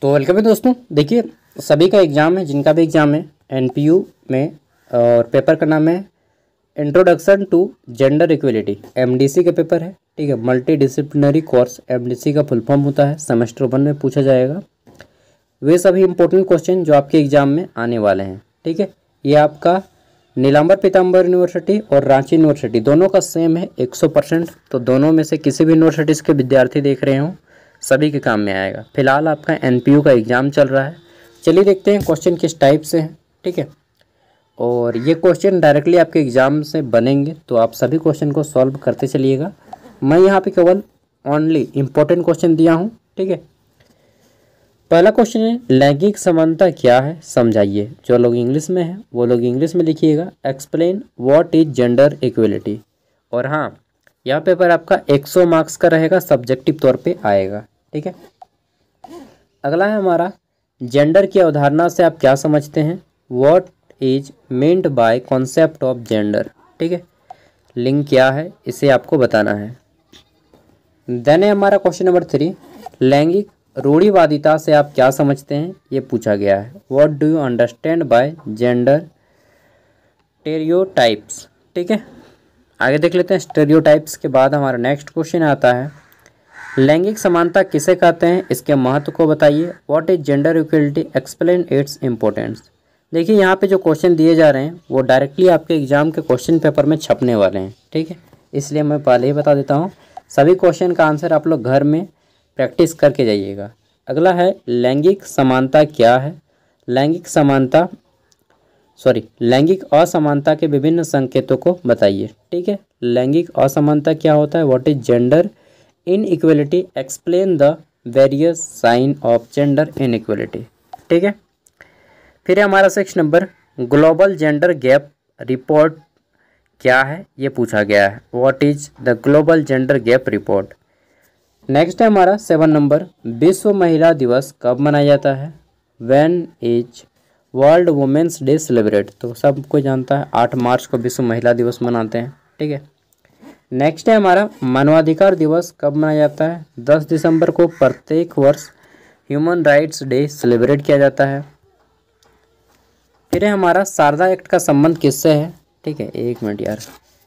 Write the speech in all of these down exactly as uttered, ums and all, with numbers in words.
तो वेलकम है दोस्तों। देखिए सभी का एग्ज़ाम है, जिनका भी एग्ज़ाम है एनपीयू में, और पेपर का नाम है introduction to gender equality. MDC का पेपर है, ठीक है। मल्टी डिसिप्लिनरी कोर्स एमडीसी का फुल फॉर्म होता है, सेमेस्टर वन में पूछा जाएगा। वे सभी इंपॉर्टेंट क्वेश्चन जो आपके एग्ज़ाम में आने वाले हैं, ठीक है। ये आपका नीलांबर पीताम्बर यूनिवर्सिटी और रांची यूनिवर्सिटी दोनों का सेम है एक सौ परसेंट। तो दोनों में से किसी भी यूनिवर्सिटीज़ के विद्यार्थी देख रहे हों, सभी के काम में आएगा। फिलहाल आपका एनपीयू का एग्ज़ाम चल रहा है। चलिए देखते हैं क्वेश्चन किस टाइप से हैं, ठीक है। और ये क्वेश्चन डायरेक्टली आपके एग्ज़ाम से बनेंगे, तो आप सभी क्वेश्चन को सॉल्व करते चलिएगा। मैं यहाँ पे केवल ओनली इम्पोर्टेंट क्वेश्चन दिया हूँ, ठीक है। पहला क्वेश्चन है लैंगिक समानता क्या है, समझाइए। जो लोग इंग्लिश में हैं वो लोग इंग्लिश में लिखिएगा, explain what is gender equality. और हाँ, यह पेपर आपका सौ मार्क्स का रहेगा, सब्जेक्टिव तौर पे आएगा, ठीक है। अगला है हमारा जेंडर की अवधारणा से आप क्या समझते हैं, what is meant by concept of gender, ठीक है। लिंग क्या है, इसे आपको बताना है। देन है हमारा क्वेश्चन नंबर थ्री, लैंगिक रूढ़िवादिता से आप क्या समझते हैं, ये पूछा गया है। What do you understand by gender stereotypes, ठीक है। आगे देख लेते हैं। स्टेरियोटाइप्स के बाद हमारा नेक्स्ट क्वेश्चन आता है लैंगिक समानता किसे कहते हैं, इसके महत्व को बताइए। What is gender equality, explain its importance. देखिए यहाँ पे जो क्वेश्चन दिए जा रहे हैं वो डायरेक्टली आपके एग्जाम के क्वेश्चन पेपर में छपने वाले हैं, ठीक है। इसलिए मैं पहले ही बता देता हूँ, सभी क्वेश्चन का आंसर आप लोग घर में प्रैक्टिस करके जाइएगा। अगला है लैंगिक समानता क्या है। लैंगिक समानता सॉरी लैंगिक असमानता के विभिन्न संकेतों को बताइए, ठीक है। लैंगिक असमानता क्या होता है, what is gender inequality, explain the various sign of gender inequality, ठीक है। फिर है हमारा section number global gender gap report क्या है, ये पूछा गया है। What is the global gender gap report. Next है हमारा सेवन नंबर, विश्व महिला दिवस कब मनाया जाता है। When is world women's day celebrate. तो सबको जानता है आठ मार्च को विश्व महिला दिवस मनाते हैं, ठीक है। नेक्स्ट है हमारा मानवाधिकार दिवस कब मनाया जाता है। दस दिसंबर को प्रत्येक वर्ष ह्यूमन राइट्स डे सेलिब्रेट किया जाता है। फिर है हमारा शारदा एक्ट का संबंध किससे है, ठीक है। एक मिनट यार,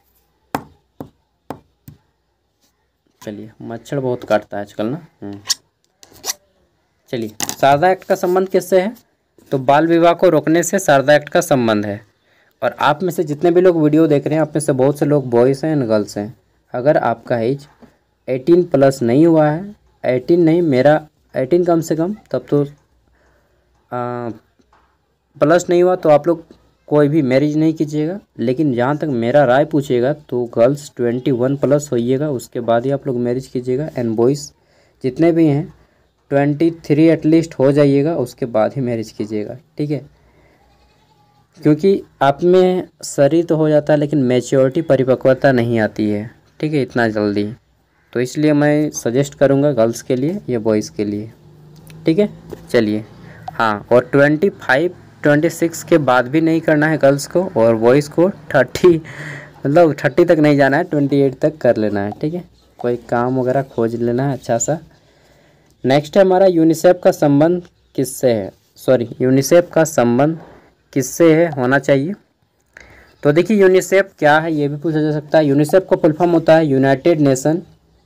चलिए मच्छर बहुत काटता है आजकल ना। चलिए, शारदा एक्ट का संबंध किससे है, तो बाल विवाह को रोकने से शारदा एक्ट का संबंध है। और आप में से जितने भी लोग वीडियो देख रहे हैं, आप में से बहुत से लोग बॉयज़ हैं एंड गर्ल्स हैं। अगर आपका एज अठारह प्लस नहीं हुआ है, अठारह नहीं मेरा अठारह कम से कम, तब तो आ, प्लस नहीं हुआ तो आप लोग कोई भी मैरिज नहीं कीजिएगा। लेकिन जहाँ तक मेरा राय पूछिएगा तो गर्ल्स इक्कीस प्लस होइएगा, उसके बाद ही आप लोग मैरिज कीजिएगा। एंड बॉयज़ जितने भी हैं तेईस एटलीस्ट हो जाइएगा, उसके बाद ही मैरिज कीजिएगा, ठीक है। क्योंकि आप में शरीर तो हो जाता है लेकिन मैच्योरिटी परिपक्वता नहीं आती है, ठीक है, इतना जल्दी। तो इसलिए मैं सजेस्ट करूँगा गर्ल्स के लिए या बॉयज़ के लिए, ठीक है। चलिए हाँ, और ट्वेंटी फाइव ट्वेंटी सिक्स के बाद भी नहीं करना है गर्ल्स को, और बॉयज़ को थर्टी मतलब थर्टी तक नहीं जाना है, ट्वेंटी एट तक कर लेना है, ठीक है। कोई काम वगैरह खोज लेना है अच्छा सा। नेक्स्ट है हमारा यूनिसेफ का संबंध किससे है, सॉरी यूनिसेफ का संबंध किससे है होना चाहिए। तो देखिए यूनिसेफ क्या है ये भी पूछा जा सकता है। यूनिसेफ का फुल फॉर्म होता है यूनाइटेड नेशन,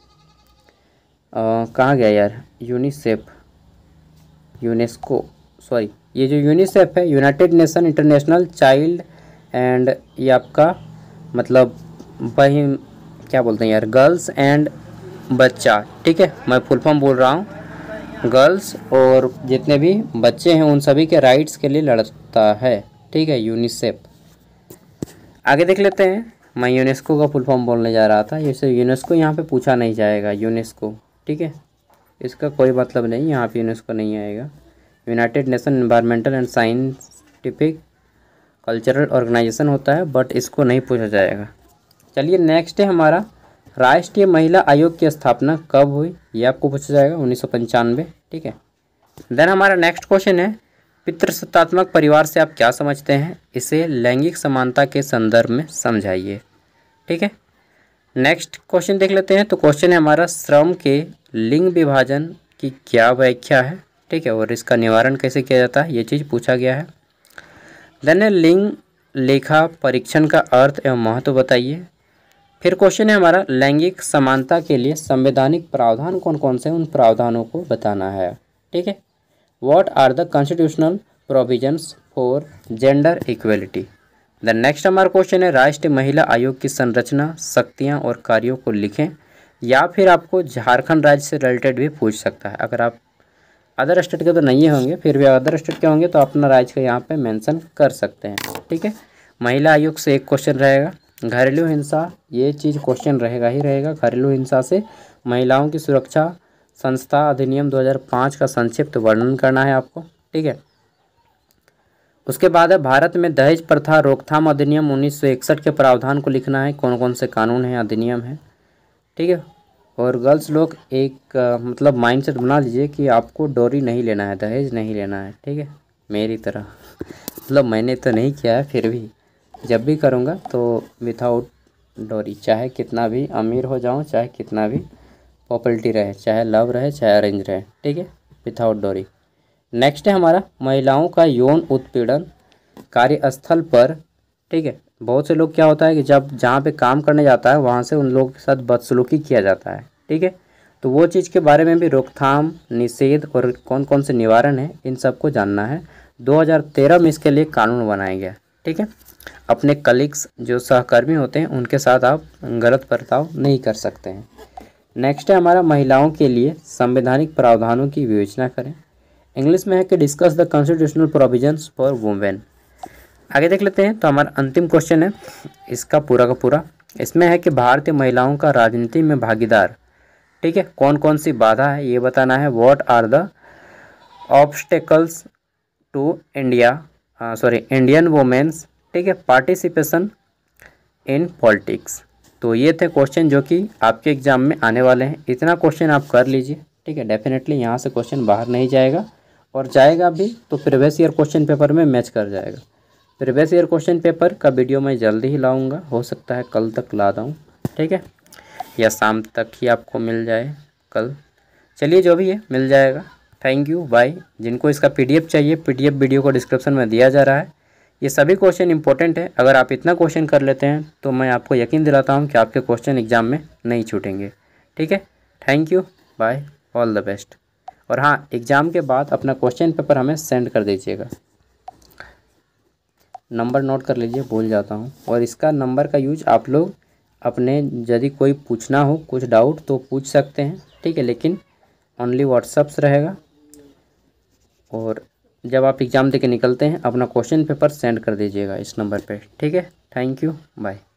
कहाँ गया यार यूनिसेफ, यूनेस्को, सॉरी ये जो यूनिसेफ है united nation international child and, ये आपका मतलब वही क्या बोलते हैं यार, गर्ल्स एंड बच्चा, ठीक है। मैं फुल फॉर्म बोल रहा हूँ, गर्ल्स और जितने भी बच्चे हैं उन सभी के राइट्स के लिए लड़ता है, ठीक है, यूनिसेफ। आगे देख लेते हैं। मैं यूनेस्को का फुल फॉर्म बोलने जा रहा था, जैसे यूनेस्को यहाँ पे पूछा नहीं जाएगा, यूनेस्को, ठीक है, इसका कोई मतलब नहीं, यहाँ पे यूनेस्को नहीं आएगा। United nation environmental and scientific cultural organisation होता है, बट इसको नहीं पूछा जाएगा। चलिए नेक्स्ट है हमारा राष्ट्रीय महिला आयोग की स्थापना कब हुई, ये आपको पूछा जाएगा, उन्नीस सौ पंचानवे, ठीक है। देन हमारा नेक्स्ट क्वेश्चन है पितृसत्तात्मक परिवार से आप क्या समझते हैं, इसे लैंगिक समानता के संदर्भ में समझाइए, ठीक है। नेक्स्ट क्वेश्चन देख लेते हैं। तो क्वेश्चन है हमारा श्रम के लिंग विभाजन की क्या व्याख्या है, ठीक है, और इसका निवारण कैसे किया जाता है ये चीज़ पूछा गया है। देन है लिंग लेखा परीक्षण का अर्थ एवं महत्व बताइए। फिर क्वेश्चन है हमारा लैंगिक समानता के लिए संवैधानिक प्रावधान कौन कौन से, उन प्रावधानों को बताना है। ठीक है, what are the constitutional provisions for gender equality. The next हमारा क्वेश्चन है राष्ट्रीय महिला आयोग की संरचना, शक्तियाँ और कार्यों को लिखें। या फिर आपको झारखंड राज्य से रिलेटेड भी पूछ सकता है। अगर आप अदर स्टेट के तो नहीं होंगे, फिर भी अदर स्टेट के होंगे तो अपना राज्य का यहाँ पे मेंशन कर सकते हैं। ठीक है, महिला आयोग से एक क्वेश्चन रहेगा। घरेलू हिंसा, ये चीज़ क्वेश्चन रहेगा ही रहेगा। घरेलू हिंसा से महिलाओं की सुरक्षा संस्था अधिनियम दो हज़ार पाँच का संक्षिप्त वर्णन करना है आपको। ठीक है, उसके बाद है भारत में दहेज प्रथा रोकथाम अधिनियम उन्नीस सौ इकसठ के प्रावधान को लिखना है, कौन कौन से कानून हैं, अधिनियम है। ठीक है, और गर्ल्स लोग एक आ, मतलब माइंडसेट बना लीजिए कि आपको डोरी नहीं लेना है, दहेज नहीं लेना है। ठीक है, मेरी तरह मतलब मैंने तो नहीं किया है, फिर भी जब भी करूँगा तो विथआउट डोरी, चाहे कितना भी अमीर हो जाऊँ, चाहे कितना भी पॉपुलरिटी रहे, चाहे लव रहे चाहे अरेंज रहे। ठीक है, विथआउट डोरी। नेक्स्ट है हमारा महिलाओं का यौन उत्पीड़न कार्यस्थल पर। ठीक है, बहुत से लोग क्या होता है कि जब जहाँ पे काम करने जाता है वहाँ से उन लोगों के साथ बदसलूकी किया जाता है। ठीक है, तो वो चीज़ के बारे में भी रोकथाम, निषेध और कौन कौन से निवारण है, इन सबको जानना है। दो हज़ार तेरह में इसके लिए कानून बनाया गया। ठीक है, अपने कलीग्स जो सहकर्मी होते हैं उनके साथ आप गलत बर्ताव नहीं कर सकते हैं। नेक्स्ट है हमारा महिलाओं के लिए संवैधानिक प्रावधानों की विवेचना करें। इंग्लिश में है कि discuss the constitutional provisions for women. आगे देख लेते हैं। तो हमारा अंतिम क्वेश्चन है इसका पूरा का पूरा, इसमें है कि भारतीय महिलाओं का राजनीति में भागीदार। ठीक है, कौन कौन सी बाधा है ये बताना है। What are the obstacles to India sorry Indian women's, ठीक है, पार्टिसिपेशन इन पॉलिटिक्स। तो ये थे क्वेश्चन जो कि आपके एग्जाम में आने वाले हैं। इतना क्वेश्चन आप कर लीजिए। ठीक है, डेफिनेटली यहाँ से क्वेश्चन बाहर नहीं जाएगा, और जाएगा भी तो प्रीवियस ईयर क्वेश्चन पेपर में मैच कर जाएगा। प्रीवियस ईयर क्वेश्चन पेपर का वीडियो मैं जल्दी ही लाऊंगा, हो सकता है कल तक ला दूँ। ठीक है, या शाम तक ही आपको मिल जाए कल, चलिए जो भी है मिल जाएगा। Thank you, bye. जिनको इसका पीडीएफ चाहिए, पीडीएफ वीडियो को डिस्क्रिप्शन में दिया जा रहा है। ये सभी क्वेश्चन इंपॉर्टेंट है। अगर आप इतना क्वेश्चन कर लेते हैं तो मैं आपको यकीन दिलाता हूँ कि आपके क्वेश्चन एग्जाम में नहीं छूटेंगे। ठीक है, thank you, bye, all the best. और हाँ, एग्ज़ाम के बाद अपना क्वेश्चन पेपर हमें सेंड कर दीजिएगा। नंबर नोट कर लीजिए, भूल जाता हूँ। और इसका नंबर का यूज आप लोग अपने यदि कोई पूछना हो कुछ डाउट तो पूछ सकते हैं। ठीक है, लेकिन ओनली व्हाट्सअप्स रहेगा। और जब आप एग्ज़ाम दे के निकलते हैं अपना क्वेश्चन पेपर सेंड कर दीजिएगा इस नंबर पे। ठीक है, थैंक यू, बाय।